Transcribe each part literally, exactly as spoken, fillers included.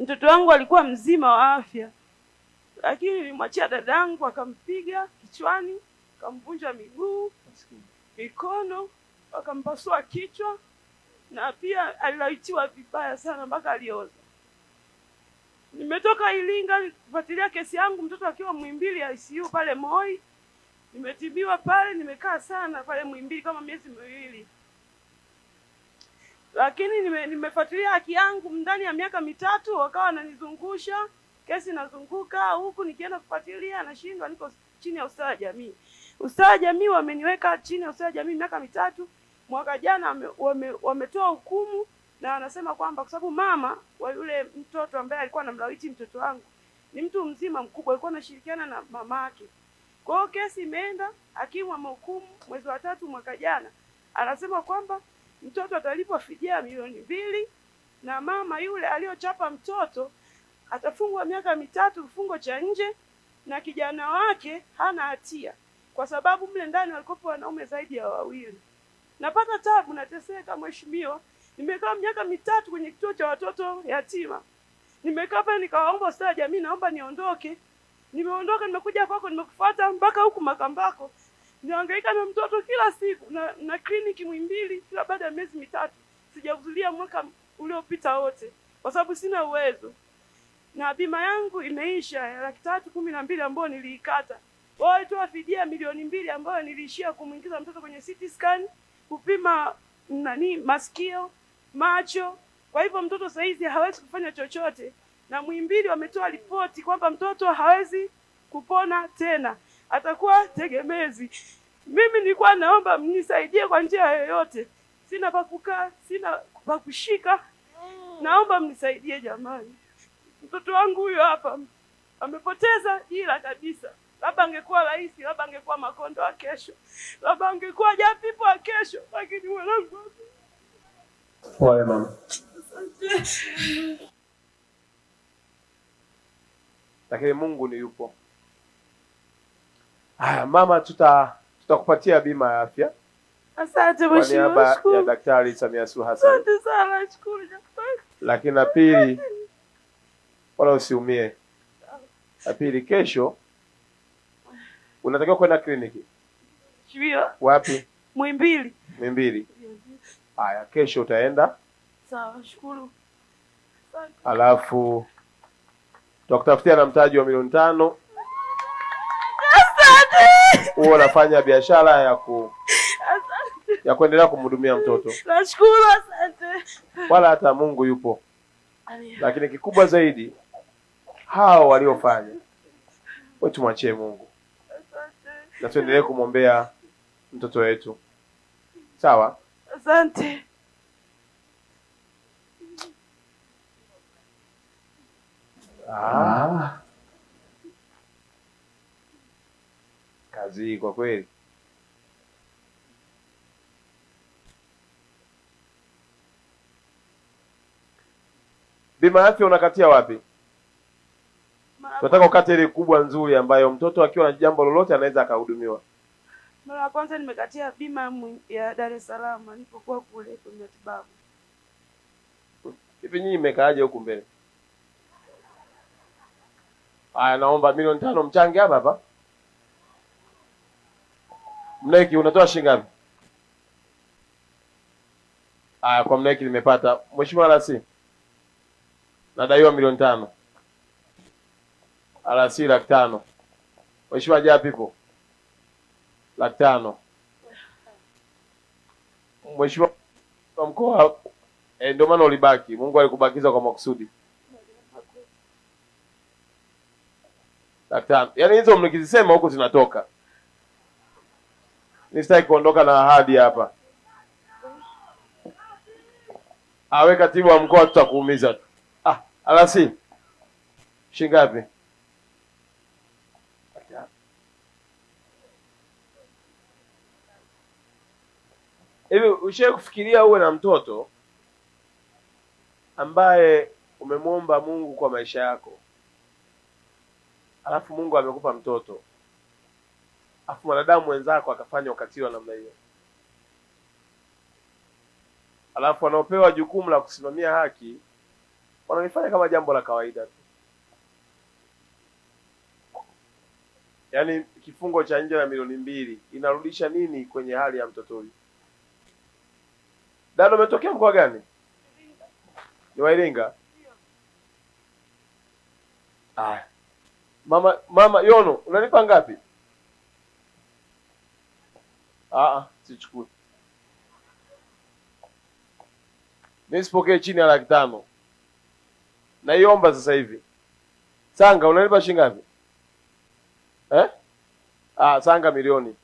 Mtoto wangu alikuwa mzima wa afya. Lakini nilimwachia dadangu akampiga kichwani, akamvunja miguu, mikono, akampasua kichwa, na pia alilawitiwa vibaya sana mpaka alioza. Nimetoka Iringa kufuatilia kesi yangu, mtoto akiwa Muhimbili I C U pale Moi. Nimetibiwa pale, nimekaa sana pale Muhimbili kama miezi miwili. Lakini nime, nimefuatilia haki yangu ndani ya miaka mitatu, wakawa wananizungusha, kesi nazunguka huku nikienda kufuatilia nashindwa, niko chini ya ustawi wa jamii. Ustawi wa jamii wameniweka chini ya ustawi wa jamii miaka mitatu. Mwaka jana wametoa wame, wame hukumu na wanasema kwamba kwa sababu mama wa yule mtoto ambaye alikuwa anamlawiti mtoto wangu ni mtu mzima mkubwa, alikuwa anashirikiana na mamake. Kwa hiyo kesi imeenda, hakimu amehukumu mwezi wa tatu mwaka jana. Anasema kwamba mtoto atalipwa fidia milioni mbili na mama yule aliyochapa mtoto atafungwa miaka mitatu kifungo cha nje, na kijana wake hana hatia kwa sababu mle ndani walikuwa wanaume zaidi ya wawili. Napata tabu, nateseka mheshimiwa. Nimekaa miaka mitatu kwenye kituo cha watoto yatima. Nimekaa pale nikawaomba ustawi jamii, naomba niondoke. Nimeondoka, nimekuja kwako, nimekufuata mpaka huku Makambako. Nihangaika na mtoto kila siku na, na kliniki Muhimbili kila baada ya miezi mitatu. Sijahudhuria mwaka uliopita wote kwa sababu sina uwezo. Na bima yangu imeisha ya laki tatu kumi na mbili ambayo niliikata. Wao walitoa fidia milioni mbili ambayo niliishia kumuingiza mtoto kwenye C T scan, kupima nani masikio, macho. Kwa hivyo mtoto saizi hawezi kufanya chochote. Na Muhimbili wametoa ripoti kwamba mtoto hawezi kupona tena, atakuwa tegemezi. Mimi nilikuwa naomba mnisaidie kwa njia yoyote. Sina pa kukaa, sina pa kushika. Naomba mnisaidie jamani. Mtoto wangu huyo hapa amepoteza ila kabisa. Labda angekuwa rais, labda angekuwa Makonda wa kesho, labda angekuwa Japipo wa kesho, lakini mwanangu. Pole mama. Lakini Mungu ni yupo. Haya mama, tuta tutakupatia bima ya afya. Asante mheshimiwa. Kwa niaba ya Daktari Samia Suluhu Hassan. Asante sana, nashukuru daktari. Lakini na pili, wala usiumie. Na pili, kesho unatakiwa kwenda kliniki. Shivio. Wapi? Muhimbili. Muhimbili. Haya, kesho utaenda. Sawa, shukuru. Asante. Alafu tutakutafutia na mtaji wa milioni tano. Asante. Huo unafanya biashara ya ku Asante. ya kuendelea kumhudumia mtoto. Nashukuru, asante. Wala hata Mungu yupo. Amen. Lakini kikubwa zaidi hao waliofanya, wewe tumwachie Mungu. Asante. Na tuendelee kumwombea mtoto wetu. Sawa? Asante. Ah. Kazi kwa kweli. Bima ya afya unakatia wapi? Tunataka ukate ile kubwa nzuri ambayo mtoto akiwa na jambo lolote anaweza akahudumiwa. Mara ya kwanza nimekatia bima ya Dar es Salaam nilipokuwa kule kwenye matibabu. Hivi nyinyi mmekaaje huku mbele? Haya, naomba milioni tano mchange hapa hapa. Mneki unatoa shilingi ngapi? Haya, kwa mneki nimepata. Mheshimiwa Rasi, nadaiwa milioni tano. Alasi laki tano. Mheshimiwa Japipo, laki tano. Mheshimiwa mkoa, eh, ndio maana ulibaki. Mungu alikubakiza kwa makusudi. Laki tano. Yaani hizo mnikizisema huko zinatoka. Nisitaki kuondoka na ahadi hapa. Awe katibu wa mkoa tutakuumiza tu. Ah, Alasi. Shilingi ngapi? Hivi ushaye kufikiria uwe na mtoto ambaye umemwomba Mungu kwa maisha yako, alafu Mungu amekupa mtoto, alafu mwanadamu wenzako akafanya ukatili wa namna hiyo, alafu wanaopewa jukumu la kusimamia haki wananifanya kama jambo la kawaida tu. Yaani kifungo cha nje na milioni mbili inarudisha nini kwenye hali ya mtoto huyu? Dada, umetokea mkoa gani? Ni wa Iringa. Ah. Mama mama Yono, unanipa ngapi? Ah ah, sichukui. Nisipokee chini ya laki tano. Naiomba sasa hivi. Sanga, unanipa shilingi ngapi? Eh? Ah, Sanga milioni.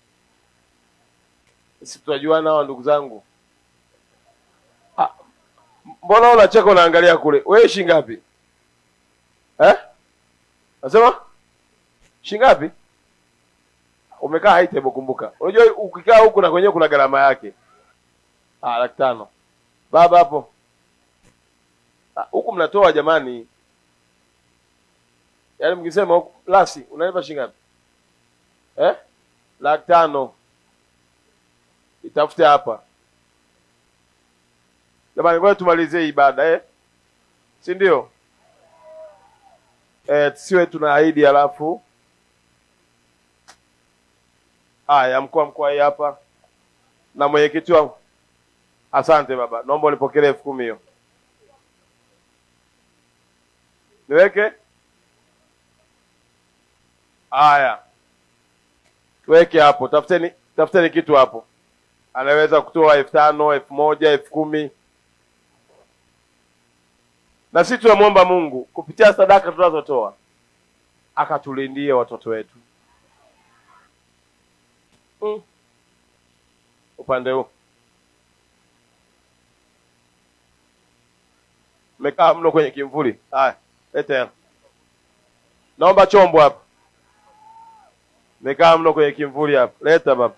Sisi tunajuana hao ndugu zangu. Ah. Mbona unacheka unaangalia kule? Wewe shilingi ngapi? Eh? Asema? Shilingi ngapi? Umekaa high table, kumbuka. Unajua ukikaa huku na kwenyewe kuna gharama yake. Ah, laki tano. Baba hapo. Ah, huku mnatoa jamani. Yaani mkisema huku lasi unanipa shilingi ngapi? Eh? Laki tano. Itafute hapa. Jamani, ngoja tumalizie ibada eh? Si ndio? Eh, siwe tunaahidi alafu. Haya, mkuu mkoa hii hapa. Na mwenyekiti wangu. Asante baba. Naomba unipokelee elfu kumi hiyo. Niweke? Haya. Tuweke hapo. Tafuteni tafuteni kitu hapo. Anaweza kutoa elfu tano, elfu moja, elfu kumi. Na sisi tunamwomba Mungu kupitia sadaka tunazotoa akatulindie watoto wetu. Mm. Upande huu. Mekaa mno kwenye kimvuli. Haya, leta. Naomba chombo hapa. Mekaa mno kwenye kimvuli hapa. Leta baba.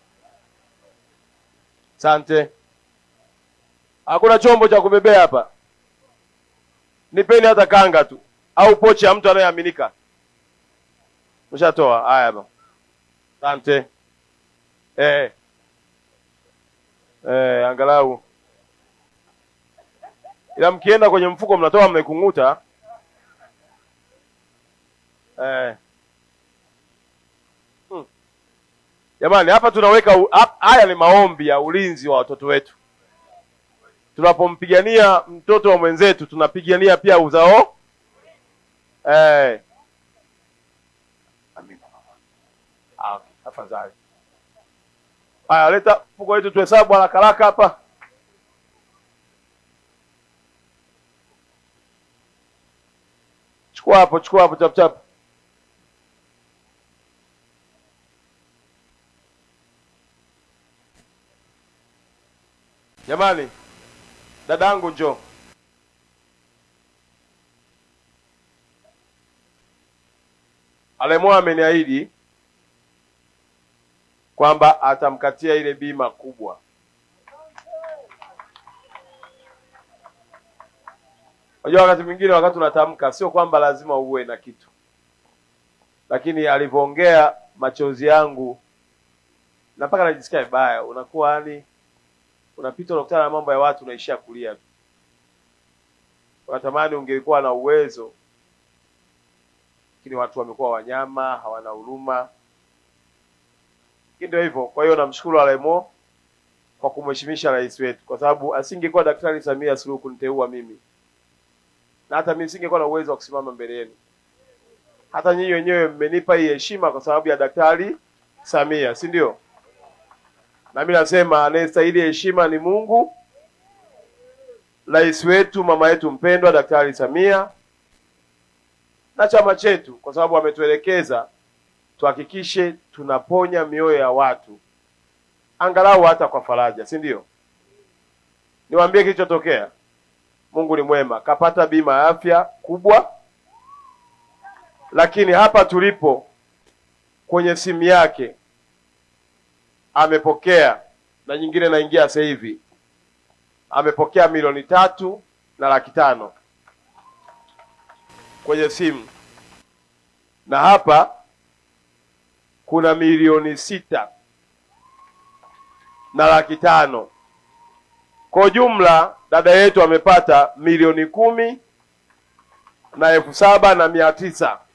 Asante. Hakuna chombo cha kubebea hapa. Nipeni hata kanga tu au pochi ya mtu anayeaminika. Mshatoa. Haya baba. Asante. Eh. Eh, angalau. Ila mkienda kwenye mfuko mnatoa mmekunguta. Eh. Hmm. Jamani, hapa tunaweka haya ni maombi ya ulinzi wa watoto wetu. Tunapompigania mtoto wa mwenzetu tunapigania pia uzao. Eh. Amina. Ah, okay. Afadhali. Haya, leta mfuko wetu tuhesabu haraka haraka hapa. Chukua hapo, chukua hapo chap chap. Jamani, dadangu njoo. Alemwa ameniahidi kwamba atamkatia ile bima kubwa. Unajua wakati mwingine wakati unatamka sio kwamba lazima uwe na kitu. Lakini alivyoongea machozi yangu na mpaka najisikia vibaya. Unakuwa yani unapita unakutana na mambo ya watu unaishia kulia. Unatamani ungekuwa na uwezo. Lakini watu wamekuwa wanyama, hawana huruma. Ndio hivyo. Kwa hiyo namshukuru Alemo kwa kumheshimisha rais wetu, kwa sababu asingekuwa Daktari Samia Suluhu kuniteua mimi, na hata mimi singekuwa na uwezo wa kusimama mbele yenu. Hata nyinyi wenyewe mmenipa hii heshima kwa sababu ya Daktari Samia, si ndio? Na mimi nasema anayestahili heshima ni Mungu, rais wetu, mama yetu mpendwa Daktari Samia, na chama chetu, kwa sababu ametuelekeza tuhakikishe tunaponya mioyo ya watu angalau hata kwa faraja, si ndio? Niwaambie kilichotokea. Mungu ni mwema, kapata bima ya afya kubwa, lakini hapa tulipo kwenye simu yake amepokea, na nyingine naingia sasa hivi, amepokea milioni tatu na laki tano kwenye simu, na hapa kuna milioni sita na laki tano Kwa jumla dada yetu amepata milioni kumi na elfu saba na mia tisa.